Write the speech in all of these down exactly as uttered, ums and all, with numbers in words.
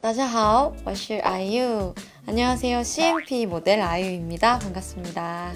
大家好，我是 아이유. 안녕하세요. 씨엠피 모델 아이유입니다. 반갑습니다.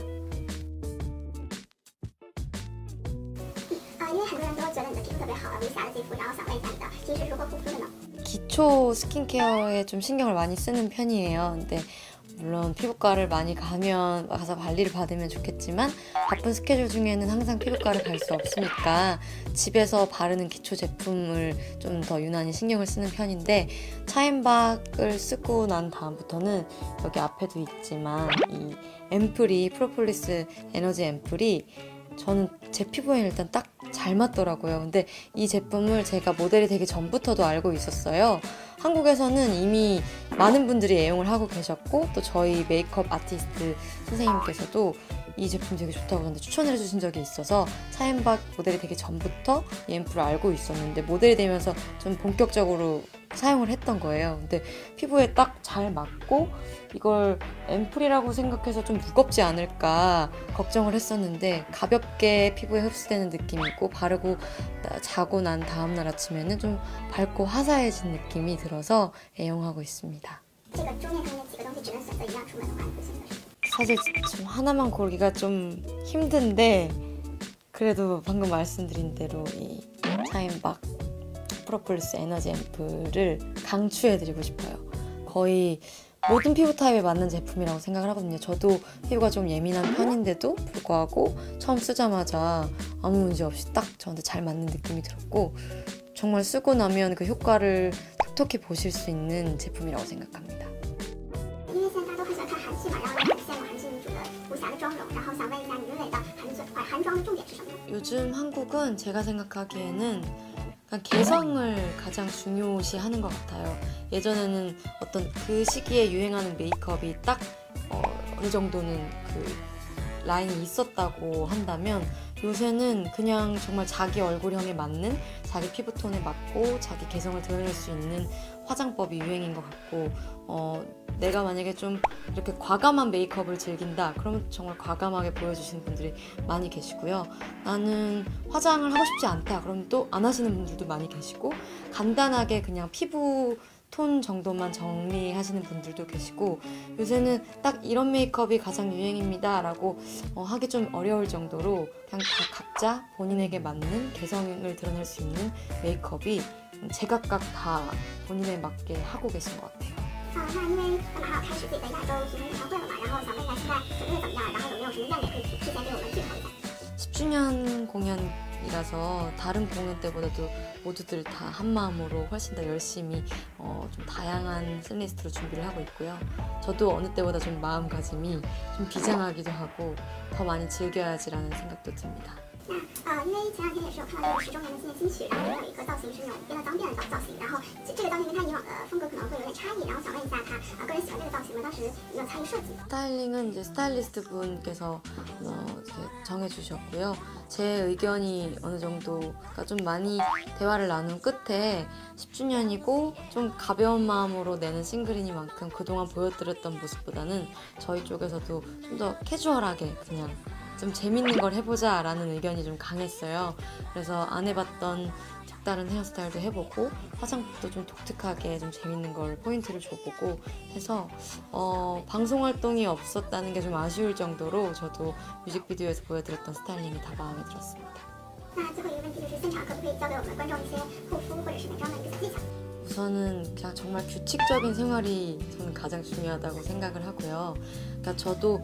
因为很多人都觉得你的皮肤特别好，无瑕的肌肤，然后想问一下你的其实是如何护肤的呢？ 기초 스킨케어에 좀 신경을 많이 쓰는 편이에요. 근데 물론 피부과를 많이 가면 가서 관리를 받으면 좋겠지만 바쁜 스케줄 중에는 항상 피부과를 갈 수 없으니까 집에서 바르는 기초 제품을 좀 더 유난히 신경을 쓰는 편인데, 차인박을 쓰고 난 다음부터는 여기 앞에도 있지만 이 앰플이 프로폴리스 에너지 앰플이 저는 제 피부에 일단 딱 잘 맞더라고요. 근데 이 제품을 제가 모델이 되기 전부터도 알고 있었어요. 한국에서는 이미 많은 분들이 애용을 하고 계셨고, 또 저희 메이크업 아티스트 선생님께서도 이 제품 되게 좋다고 하는데 추천을 해주신 적이 있어서 차인박 모델이 되기 전부터 이 앰플을 알고 있었는데, 모델이 되면서 좀 본격적으로 사용을 했던 거예요. 근데 피부에 딱 잘 맞고 이걸 앰플이라고 생각해서 좀 무겁지 않을까 걱정을 했었는데, 가볍게 피부에 흡수되는 느낌이고 바르고 자고 난 다음날 아침에는 좀 밝고 화사해진 느낌이 들어서 애용하고 있습니다. 사실 좀 하나만 고르기가 좀 힘든데, 그래도 방금 말씀드린 대로 이 차인박 프로폴리스 에너지 앰플을 강추해드리고 싶어요. 거의 모든 피부 타입에 맞는 제품이라고 생각을 하거든요. 저도 피부가 좀 예민한 편인데도 불구하고 처음 쓰자마자 아무 문제 없이 딱 저한테 잘 맞는 느낌이 들었고, 정말 쓰고 나면 그 효과를 톡톡히 보실 수 있는 제품이라고 생각합니다. 요즘 한국은 제가 생각하기에는 개성을 가장 중요시하는 것 같아요. 예전에는 어떤 그 시기에 유행하는 메이크업이 딱 어, 어느 정도는 그 라인이 있었다고 한다면, 요새는 그냥 정말 자기 얼굴형에 맞는, 자기 피부톤에 맞고 자기 개성을 드러낼 수 있는 화장법이 유행인 것 같고, 어, 내가 만약에 좀 이렇게 과감한 메이크업을 즐긴다 그러면 정말 과감하게 보여주시는 분들이 많이 계시고요. 나는 화장을 하고 싶지 않다 그러면 또 안 하시는 분들도 많이 계시고, 간단하게 그냥 피부 톤 정도만 정리하시는 분들도 계시고, 요새는 딱 이런 메이크업이 가장 유행입니다 라고 어, 하기 좀 어려울 정도로 그냥 다 각자 본인에게 맞는 개성을 드러낼 수 있는 메이크업이 제각각 다 본인에 맞게 하고 계신 것 같아요. 那因为马上要开始自己的亚洲巡演唱会了嘛，然后想问一下现在准备怎么样，然后有没有什么亮点可以提前给我们剧透一下？ 십 주년 공연이라서 다른 공연 때보다도 모두들 다 한마음으로 훨씬 더 열심히 어, 좀 다양한 셀리스트로 준비를 하고 있고요. 저도 어느 때보다 좀 마음가짐이 좀 비장하기도 하고 더 많이 즐겨야지라는 생각도 듭니다. 那呃，因为前两天也是有看到这个十周年的纪念新曲，然后里面有一个造型是那种编的脏辫的造型，然后这这个造型跟它以往的风格可能会有点差异，然后想问一下他呃个人喜欢这个造型吗？当时有没有参与设计？ 스타일링은 이제 스타일리스트 분께서 어, 이렇게 정해주셨고요. 제 의견이 어느 정도가 좀 많이 대화를 나눈 끝에 십 주년이고 좀 가벼운 마음으로 내는 싱글이니만큼 그동안 보여드렸던 모습보다는 저희 쪽에서도 좀 더 캐주얼하게 그냥 좀 재밌는 걸 해보자 라는 의견이 좀 강했어요. 그래서 안 해봤던 색다른 헤어스타일도 해보고 화장법도 좀 독특하게 좀 재밌는 걸 포인트를 줘보고 해서 어, 방송 활동이 없었다는 게 좀 아쉬울 정도로 저도 뮤직비디오에서 보여드렸던 스타일링이 다 마음에 들었습니다. 那最后一个问题就是现场可不可以教给我们观众一些护肤或者是美妆的一个小技巧？ 우선은 그냥 정말 규칙적인 생활이 저는 가장 중요하다고 생각을 하고요. 그러니까 저도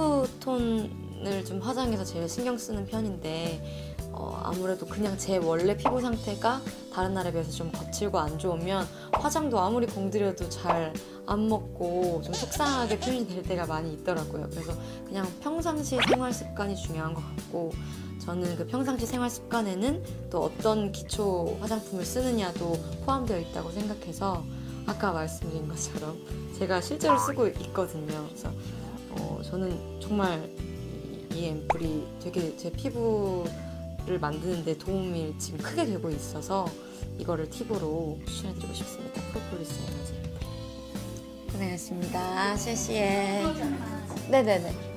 피부톤을 좀 화장해서 제일 신경 쓰는 편인데 어, 아무래도 그냥 제 원래 피부 상태가 다른 날에 비해서 좀 거칠고 안 좋으면 화장도 아무리 공들여도 잘 안 먹고 좀 속상하게 표현이 될 때가 많이 있더라고요. 그래서 그냥 평상시 생활 습관이 중요한 것 같고, 저는 그 평상시 생활 습관에는 또 어떤 기초 화장품을 쓰느냐도 포함되어 있다고 생각해서 아까 말씀드린 것처럼 제가 실제로 쓰고 있거든요. 그래서 어, 저는 정말 이 앰플이 되게 제 피부를 만드는 데 도움이 지금 크게 되고 있어서 이거를 팁으로 추천해드리고 싶습니다. 프로폴리스 에너지 앰플. 고생하셨습니다. 谢谢. 네네네.